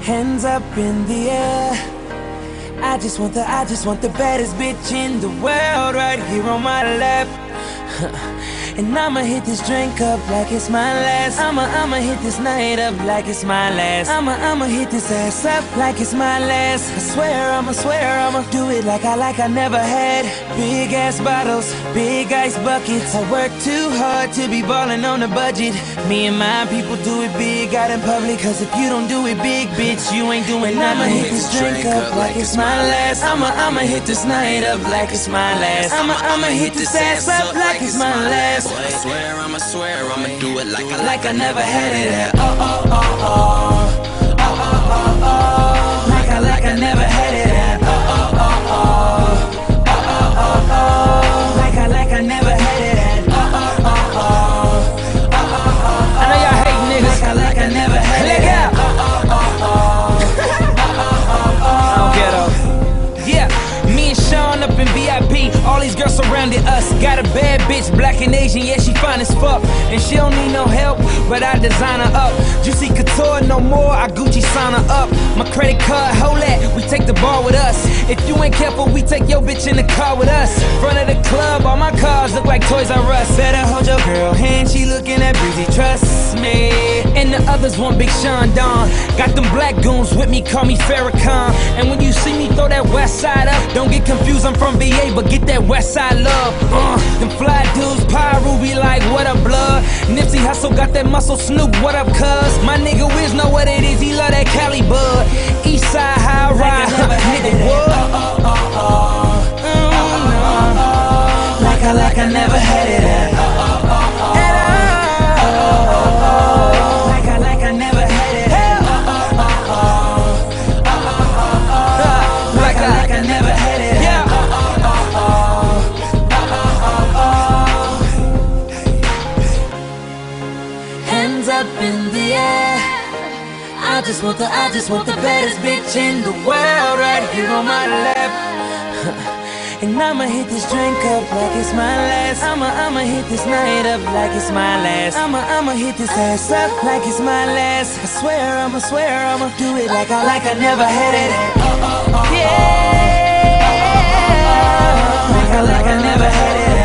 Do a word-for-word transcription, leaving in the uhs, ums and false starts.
Hands up in the air. I just want the, I just want the baddest bitch in the world right here on my lap. And I'ma hit this drink up like it's my last. I'ma, I'ma hit this night up like it's my last. I'ma, I'ma hit this ass up like it's my last. I swear, I'ma swear, I'ma do it like I, like I never had. Big ass bottles, big ice buckets. I work too hard to be ballin' on a budget. Me and my people do it big out in public. Cause if you don't do it big, bitch, you ain't doing nothing. I'ma hit this drink up like it's my last. I'ma, I'ma hit this night up like it's my last. I'ma, I'ma hit this ass up like it's my last. I swear, I'ma swear, I'ma do it like I, like I never had it at. Oh, oh, oh, oh. Oh, oh, oh, oh. Like I, like I never had it at. Oh, oh, oh, oh. Oh, oh, oh, oh. Like I, like I never had it at. Oh, oh, oh, oh. Oh, oh, oh. I know y'all hate niggas. Like I, like I never had it at. Oh, oh, oh, oh. Oh, oh, oh. I don't get off. Yeah. Me and Sean up in V I P, all these girls surrounded us. Got a bad bitch, black and Asian, yeah, she fine as fuck. And she don't need no help, but I design her up. Juicy Couture, no more, I Gucci sign her up. My credit card, hold that, we take the bar with us. If you ain't careful, we take your bitch in the car with us. Front of the club, all my cars look like Toys R Us. Better hold your girl hand, she looking at Breezy, trust me. And the others want Big Sean Don. Got them black goons with me, call me Farrakhan. And when you see me throw that west side up, don't get confused, I'm from V A, but get that west side love. Uh, them fly dudes, Pyro be like, what up, blood? Nipsey Hussle got that muscle, Snoop, what up, cuz? My nigga Wiz know what it is, he love that Cali bud. East side, high ride, nigga, what? Oh, oh, oh, oh. Mm, no. Like I, like I never had it at. Oh, oh, oh, oh. At all. Oh, oh, oh. Like I, like I never had it at. Oh, oh, oh, oh. Oh, oh, oh, oh. Like I, like I never had it at. Up in the air. I just want the, I just want the baddest bitch in the world right here on my lap. And I'ma hit this drink up like it's my last. I'ma, I'ma hit this night up like it's my last. I'ma, I'ma hit this ass up like it's my last. I swear, I'ma swear, I'ma do it like I, like I never had it. Oh, oh, oh, yeah. Like I, like I never had it.